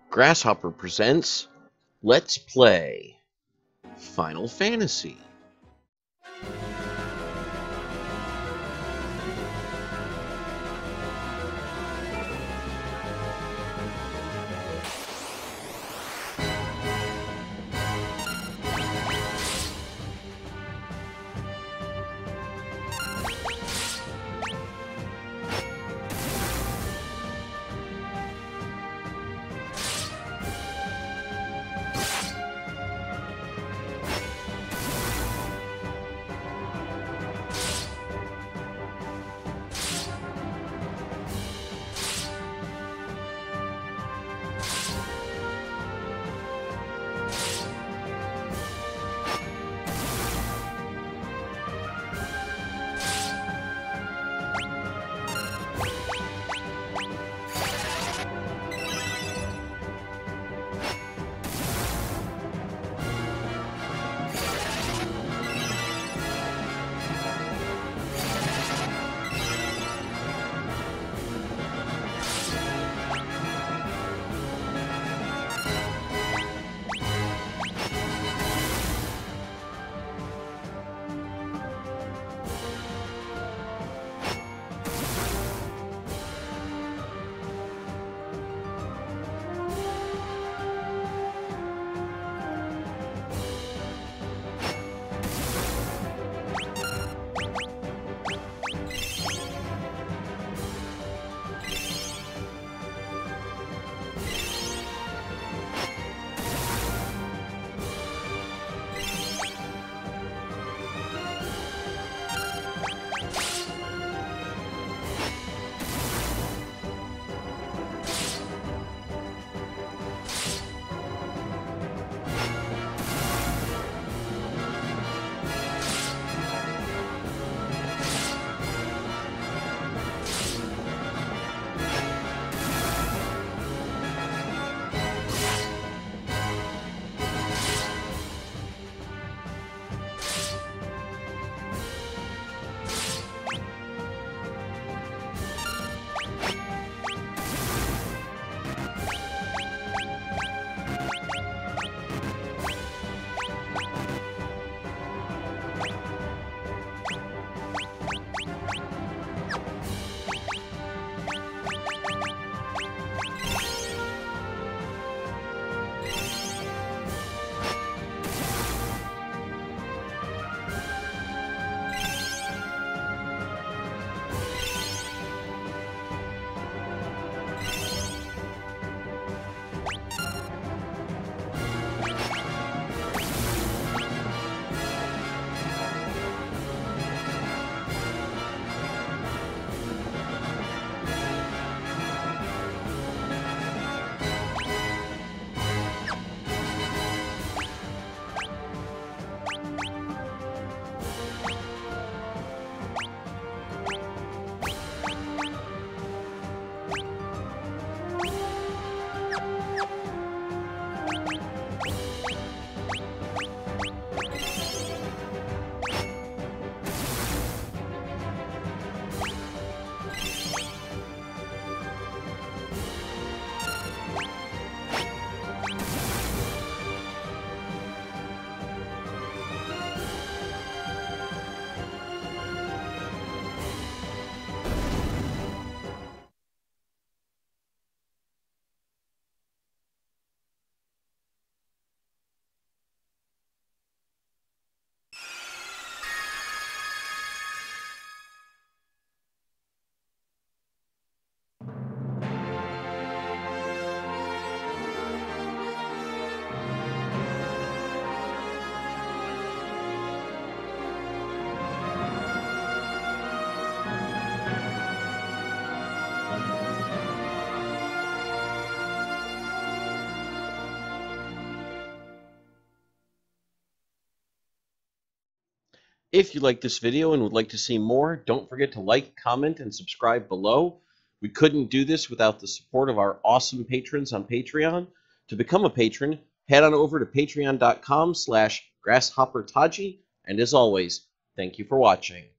Grasshopper presents Let's Play Final Fantasy. If you like this video and would like to see more, don't forget to like, comment, and subscribe below. We couldn't do this without the support of our awesome patrons on Patreon. To become a patron, head on over to patreon.com/grasshoppertaji, and as always, thank you for watching.